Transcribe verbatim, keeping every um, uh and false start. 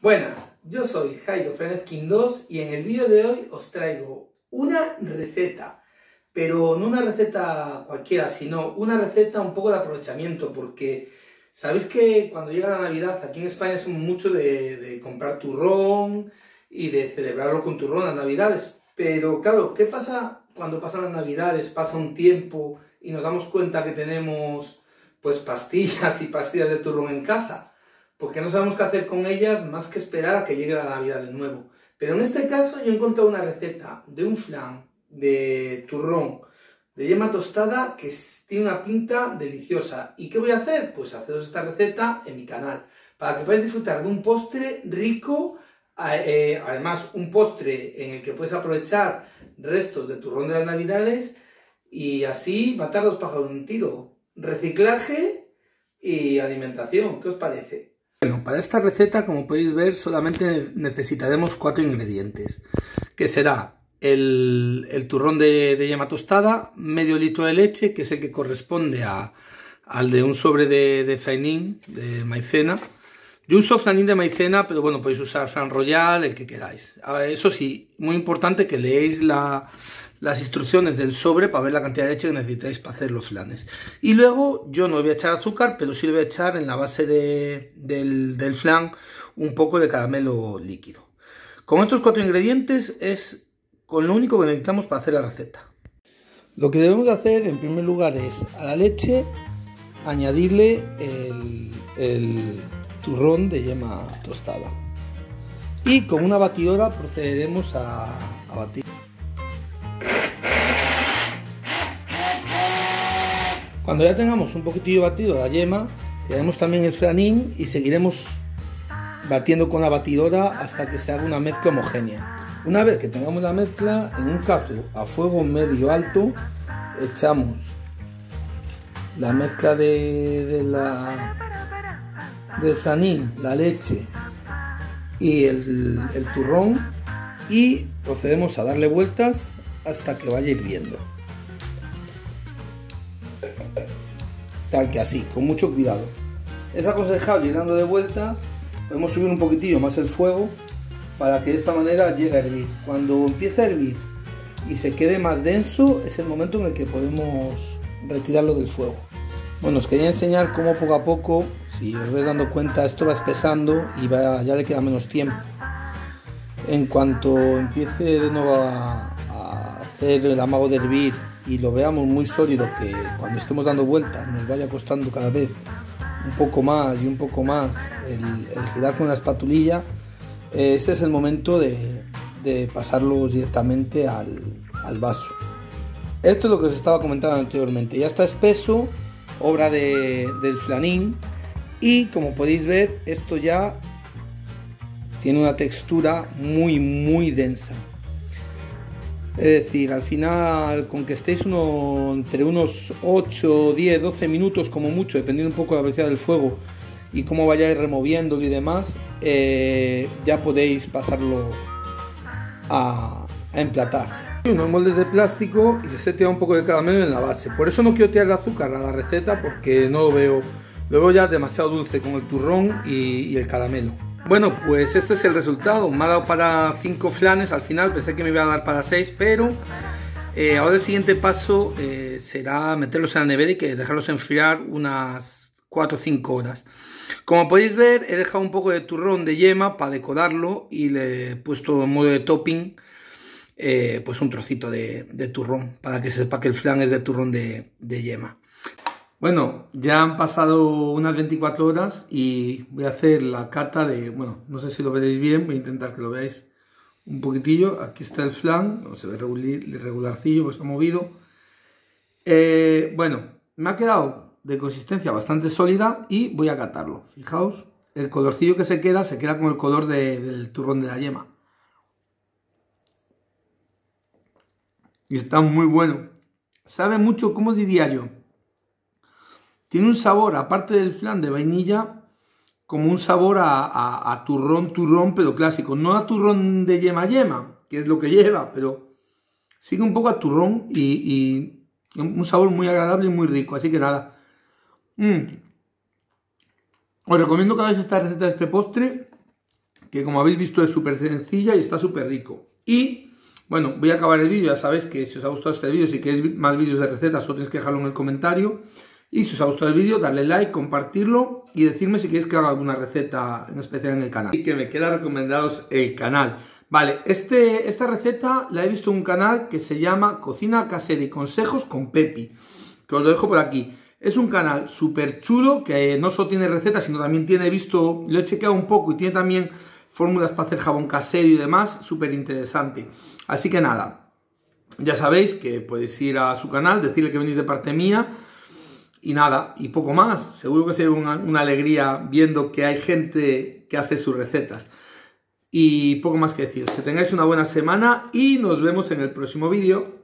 Buenas, yo soy Jairo Fernández Quindós y en el vídeo de hoy os traigo una receta, pero no una receta cualquiera, sino una receta un poco de aprovechamiento, porque sabéis que cuando llega la Navidad aquí en España somos mucho de, de comprar turrón y de celebrarlo con turrón las Navidades, pero claro, ¿qué pasa cuando pasan las Navidades, pasa un tiempo y nos damos cuenta que tenemos pues pastillas y pastillas de turrón en casa? Porque no sabemos qué hacer con ellas más que esperar a que llegue la Navidad de nuevo. Pero en este caso yo he encontrado una receta de un flan de turrón de yema tostada que tiene una pinta deliciosa. ¿Y qué voy a hacer? Pues haceros esta receta en mi canal, para que podáis disfrutar de un postre rico, eh, además un postre en el que puedes aprovechar restos de turrón de las Navidades y así matar dos pájaros de un tiro. Reciclaje y alimentación, ¿qué os parece? Bueno, para esta receta, como podéis ver, solamente necesitaremos cuatro ingredientes, que será el, el turrón de, de yema tostada, medio litro de leche, que es el que corresponde a, al de un sobre de, de flanín, de maicena. Yo uso flanín de maicena, pero bueno, podéis usar flan royal, el que queráis. Eso sí, muy importante que leéis la... las instrucciones del sobre para ver la cantidad de leche que necesitáis para hacer los flanes. Y luego yo no le voy a echar azúcar, pero sí le voy a echar en la base de, del, del flan un poco de caramelo líquido. Con estos cuatro ingredientes es con lo único que necesitamos para hacer la receta. Lo que debemos hacer en primer lugar es a la leche añadirle el, el turrón de yema tostada. Y con una batidora procederemos a, a batir. Cuando ya tengamos un poquitillo batido la yema, tenemos también el flanín y seguiremos batiendo con la batidora hasta que se haga una mezcla homogénea. Una vez que tengamos la mezcla, en un cazo a fuego medio alto, echamos la mezcla de, de la, del flanín, la leche y el, el turrón y procedemos a darle vueltas hasta que vaya hirviendo. Tal que así, con mucho cuidado. Es aconsejable ir dando de vueltas. Podemos subir un poquitillo más el fuego para que de esta manera llegue a hervir. Cuando empiece a hervir y se quede más denso, es el momento en el que podemos retirarlo del fuego. Bueno, os quería enseñar cómo poco a poco, si os vais dando cuenta, esto va espesando y va, ya le queda menos tiempo. En cuanto empiece de nuevo a, a hacer el amago de hervir y lo veamos muy sólido, que cuando estemos dando vueltas nos vaya costando cada vez un poco más y un poco más el, el girar con la espatulilla, ese es el momento de, de pasarlos directamente al, al vaso. Esto es lo que os estaba comentando anteriormente, ya está espeso, obra de, del flanín, y como podéis ver esto ya tiene una textura muy muy densa. Es decir, al final, con que estéis uno, entre unos ocho, diez, doce minutos como mucho, dependiendo un poco de la velocidad del fuego y cómo vayáis removiéndolo y demás, eh, ya podéis pasarlo a, a emplatar. Unos moldes de plástico y les he tirado un poco de caramelo en la base. Por eso no quiero tirar el azúcar a la receta, porque no lo veo, lo veo ya demasiado dulce con el turrón y, y el caramelo. Bueno, pues este es el resultado. Me ha dado para cinco flanes al final, pensé que me iba a dar para seis, pero eh, ahora el siguiente paso eh, será meterlos en la nevera y que dejarlos enfriar unas cuatro o cinco horas. Como podéis ver, he dejado un poco de turrón de yema para decorarlo y le he puesto en modo de topping eh, pues un trocito de, de turrón, para que se sepa que el flan es de turrón de, de yema. Bueno, ya han pasado unas veinticuatro horas y voy a hacer la cata de, bueno, no sé si lo veréis bien, voy a intentar que lo veáis un poquitillo. Aquí está el flan, no se ve regularcillo, pues ha movido. Eh, bueno, me ha quedado de consistencia bastante sólida y voy a catarlo. Fijaos, el colorcillo que se queda, se queda con el color de, del turrón de la yema. Y está muy bueno. Sabe mucho, ¿cómo diría yo? Tiene un sabor, aparte del flan de vainilla, como un sabor a, a, a turrón, turrón, pero clásico. No a turrón de yema yema, que es lo que lleva, pero sigue un poco a turrón y, y un sabor muy agradable y muy rico. Así que nada. Mm. Os recomiendo que hagáis esta receta de este postre que como habéis visto es súper sencilla y está súper rico. Y bueno, voy a acabar el vídeo. Ya sabéis que si os ha gustado este vídeo, si queréis más vídeos de recetas, solo tenéis que dejarlo en el comentario. Y si os ha gustado el vídeo, darle like, compartirlo y decirme si queréis que haga alguna receta en especial en el canal. Y que me queda recomendaros el canal. Vale, este, esta receta la he visto en un canal que se llama Cocina Casera y Consejos con Pepi, que os lo dejo por aquí. Es un canal súper chulo que no solo tiene recetas, sino también tiene, he visto, lo he chequeado un poco y tiene también fórmulas para hacer jabón casero y demás, súper interesante. Así que nada, ya sabéis que podéis ir a su canal, decirle que venís de parte mía y nada, y poco más. Seguro que será una, una alegría viendo que hay gente que hace sus recetas. Y poco más que deciros, que tengáis una buena semana y nos vemos en el próximo vídeo.